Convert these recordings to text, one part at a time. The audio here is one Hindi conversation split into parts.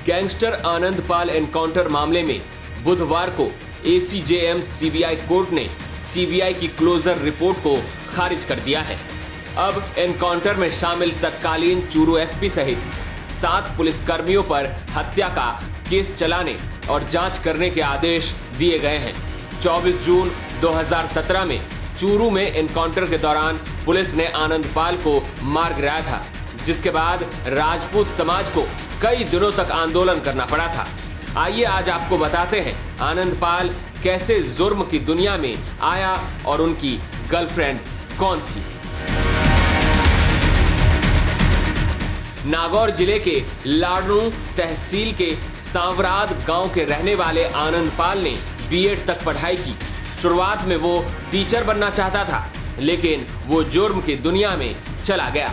गैंगस्टर आनंद पाल एनकाउंटर मामले में बुधवार को ACJM CBI कोर्ट ने CBI की क्लोजर रिपोर्ट को खारिज कर दिया है। अब एनकाउंटर में शामिल तत्कालीन चूरू SP सहित 7 पुलिसकर्मियों पर हत्या का केस चलाने और जांच करने के आदेश दिए गए हैं। 24 जून 2017 में चूरू में एनकाउंटर के दौरान पुलिस ने आनंद पाल को मार गिराया था, जिसके बाद राजपूत समाज को कई दिनों तक आंदोलन करना पड़ा था। आइए आज आपको बताते हैं आनंद पाल कैसे जुर्म की दुनिया में आया और उनकी गर्लफ्रेंड कौन थी। नागौर जिले के लाडनू तहसील के सांवराद गांव के रहने वाले आनंद पाल ने B.Ed तक पढ़ाई की। शुरुआत में वो टीचर बनना चाहता था, लेकिन वो जुर्म की दुनिया में चला गया।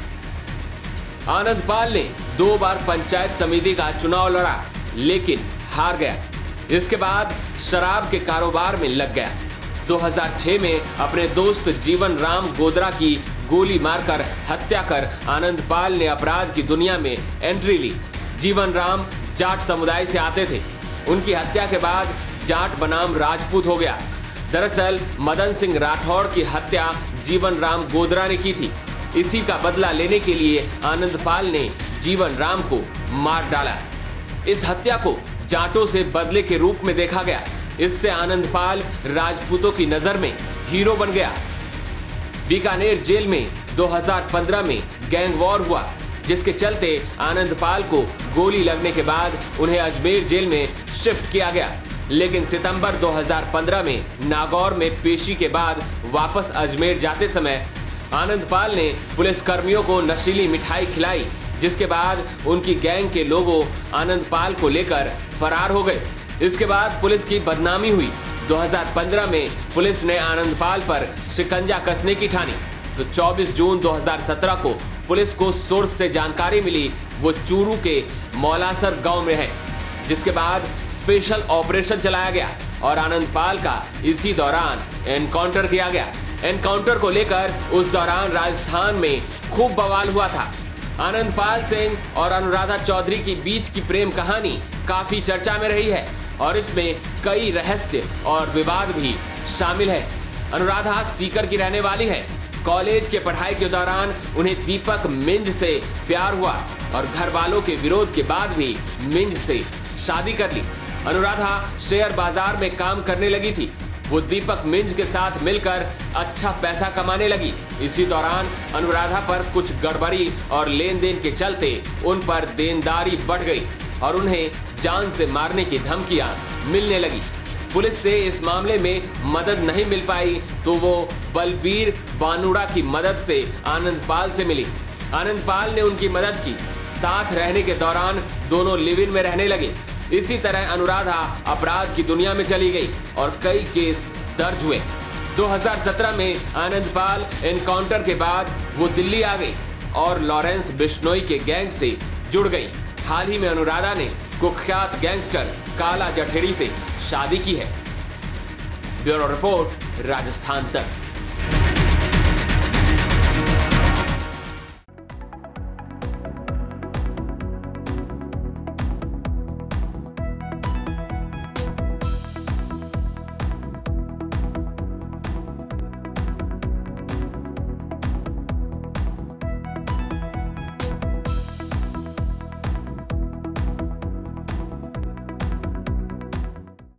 आनंद पाल ने 2 बार पंचायत समिति का चुनाव लड़ा, लेकिन हार गया। इसके बाद शराब के कारोबार में लग गया। 2006 में अपने दोस्त जीवन राम गोदरा की गोली मारकर हत्या कर आनंद पाल ने अपराध की दुनिया में एंट्री ली। जीवन राम जाट समुदाय से आते थे। उनकी हत्या के बाद जाट बनाम राजपूत हो गया। दरअसल मदन सिंह राठौड़ की हत्या जीवन राम गोदरा ने की थी। इसी का बदला लेने के लिए आनंद पाल ने जीवन राम को मार डाला। इस हत्या को जाटों से बदले के रूप में देखा गया। इससे आनंद पाल राजपूतों की नजर में हीरो बन गया। बीकानेर जेल में 2015 में गैंग वॉर हुआ, जिसके चलते आनंद पाल को गोली लगने के बाद उन्हें अजमेर जेल में शिफ्ट किया गया। लेकिन सितंबर 2015 में नागौर में पेशी के बाद वापस अजमेर जाते समय आनंद पाल ने पुलिसकर्मियों को नशीली मिठाई खिलाई, जिसके बाद उनकी गैंग के लोगों आनंद पाल को लेकर फरार हो गए। इसके बाद पुलिस की बदनामी हुई। 2015 में पुलिस ने आनंद पाल पर शिकंजा कसने की ठानी। तो 24 जून 2017 को पुलिस को सोर्स से जानकारी मिली वो चूरू के मौलासर गांव में है, जिसके बाद स्पेशल ऑपरेशन चलाया गया और आनंद पाल का इसी दौरान एनकाउंटर किया गया। एनकाउंटर को लेकर उस दौरान राजस्थान में खूब बवाल हुआ था। आनंद पाल सिंह और अनुराधा चौधरी के बीच की प्रेम कहानी काफी चर्चा में रही है और इसमें कई रहस्य और विवाद भी शामिल है। अनुराधा सीकर की रहने वाली है। कॉलेज के पढ़ाई के दौरान उन्हें दीपक मिंज से प्यार हुआ और घर वालों के विरोध के बाद भी मिंज से शादी कर ली। अनुराधा शेयर बाजार में काम करने लगी थी। वो दीपक मिंज के साथ मिलकर अच्छा पैसा कमाने लगी। इसी दौरान अनुराधा पर कुछ गड़बड़ी और लेन देन के चलते उन पर देनदारी बढ़ गई और उन्हें जान से मारने की धमकियां मिलने लगी। पुलिस से इस मामले में मदद नहीं मिल पाई तो वो बलबीर बानुड़ा की मदद से आनंद पाल से मिली। आनंद पाल ने उनकी मदद की। साथ रहने के दौरान दोनों लिव इन में रहने लगे। इसी तरह अनुराधा अपराध की दुनिया में चली गई और कई केस दर्ज हुए। 2017 में आनंद पाल एनकाउंटर के बाद वो दिल्ली आ गई और लॉरेंस बिश्नोई के गैंग से जुड़ गई। हाल ही में अनुराधा ने कुख्यात गैंगस्टर काला जठेड़ी से शादी की है। ब्यूरो रिपोर्ट, राजस्थान तक।